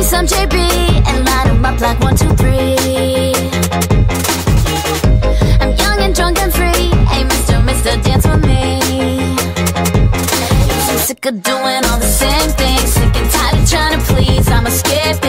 me some JB and light 'em up like 1, 2, 3. I'm young and drunk and free. Hey, Mr. Dance with me. I'm sick of doing all the same things, sick and tired of trying to please. I'm a skip